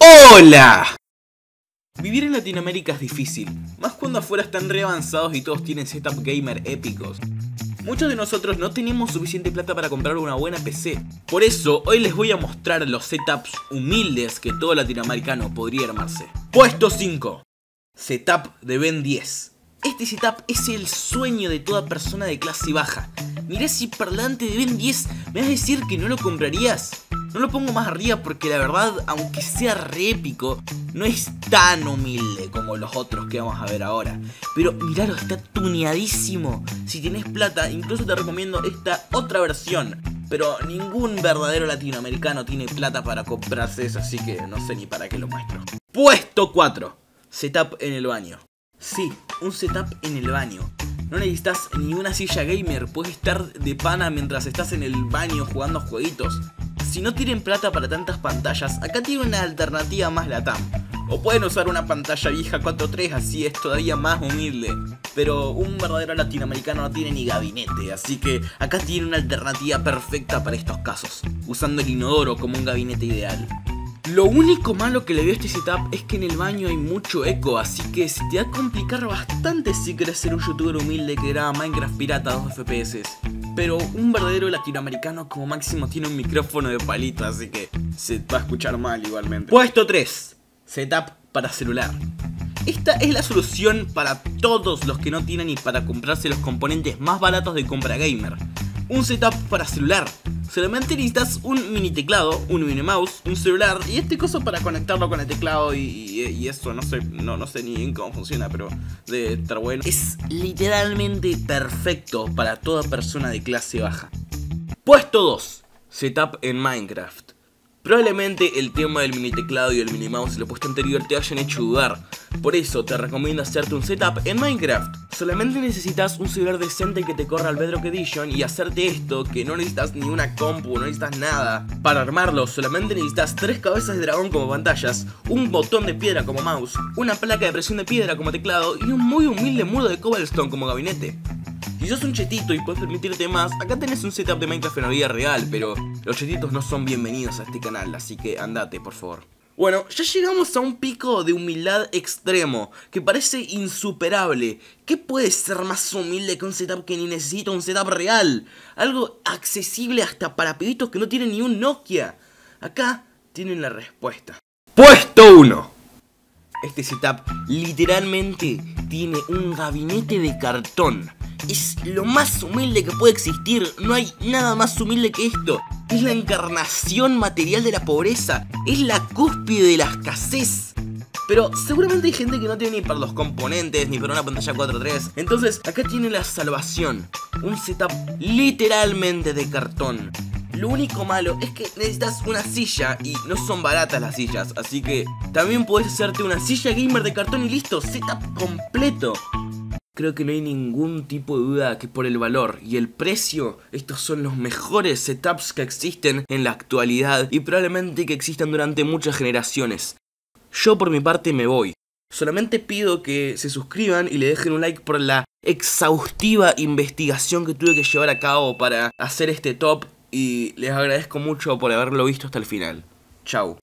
¡Hola! Vivir en Latinoamérica es difícil, más cuando afuera están re avanzados y todos tienen setup gamer épicos. Muchos de nosotros no tenemos suficiente plata para comprar una buena PC. Por eso, hoy les voy a mostrar los setups humildes que todo latinoamericano podría armarse. Puesto 5. Setup de Ben 10. Este setup es el sueño de toda persona de clase baja. Mirá si parlante de Ben 10 me vas a decir que no lo comprarías. No lo pongo más arriba porque la verdad, aunque sea re épico, no es tan humilde como los otros que vamos a ver ahora. Pero miralo, está tuneadísimo. Si tenés plata, incluso te recomiendo esta otra versión. Pero ningún verdadero latinoamericano tiene plata para comprarse eso, así que no sé ni para qué lo muestro. Puesto 4. Setup en el baño. Sí, un setup en el baño. No necesitas ni una silla gamer, puedes estar de pana mientras estás en el baño jugando jueguitos. Si no tienen plata para tantas pantallas, acá tienen una alternativa más latam. O pueden usar una pantalla vieja 4.3, así es todavía más humilde. Pero un verdadero latinoamericano no tiene ni gabinete, así que acá tienen una alternativa perfecta para estos casos, usando el inodoro como un gabinete ideal. Lo único malo que le veo a este setup es que en el baño hay mucho eco, así que se te va a complicar bastante si quieres ser un youtuber humilde que graba Minecraft pirata a 2 FPS. Pero un verdadero latinoamericano como máximo tiene un micrófono de palito, así que se va a escuchar mal igualmente. Puesto 3. Setup para celular. Esta es la solución para todos los que no tienen ni para comprarse los componentes más baratos de compra gamer. Un setup para celular. Solamente necesitas un mini teclado, un mini mouse, un celular y este coso para conectarlo con el teclado y eso, no sé ni bien cómo funciona, pero debe estar bueno. Es literalmente perfecto para toda persona de clase baja. Puesto 2. Setup en Minecraft. Probablemente el tema del mini teclado y el mini mouse y lo puesto anterior te hayan hecho dudar. Por eso te recomiendo hacerte un setup en Minecraft. Solamente necesitas un celular decente que te corra el Bedrock Edition y hacerte esto, que no necesitas ni una compu, no necesitas nada. Para armarlo solamente necesitas 3 cabezas de dragón como pantallas, un botón de piedra como mouse, una placa de presión de piedra como teclado y un muy humilde muro de cobblestone como gabinete. Si sos un chetito y puedes permitirte más, acá tenés un setup de Minecraft en la vida real, pero los chetitos no son bienvenidos a este canal, así que andate por favor. Bueno, ya llegamos a un pico de humildad extremo, que parece insuperable. ¿Qué puede ser más humilde que un setup que ni necesita un setup real? Algo accesible hasta para pibitos que no tienen ni un Nokia. Acá tienen la respuesta. Puesto 1. Este setup literalmente tiene un gabinete de cartón. Es lo más humilde que puede existir, no hay nada más humilde que esto. Es la encarnación material de la pobreza, es la cúspide de la escasez. Pero seguramente hay gente que no tiene ni para los componentes, ni para una pantalla 4.3. Entonces acá tiene la salvación, un setup literalmente de cartón. Lo único malo es que necesitas una silla y no son baratas las sillas, así que también puedes hacerte una silla gamer de cartón y listo, setup completo. Creo que no hay ningún tipo de duda que por el valor y el precio, estos son los mejores setups que existen en la actualidad y probablemente que existan durante muchas generaciones. Yo por mi parte me voy. Solamente pido que se suscriban y le dejen un like por la exhaustiva investigación que tuve que llevar a cabo para hacer este top y les agradezco mucho por haberlo visto hasta el final. Chau.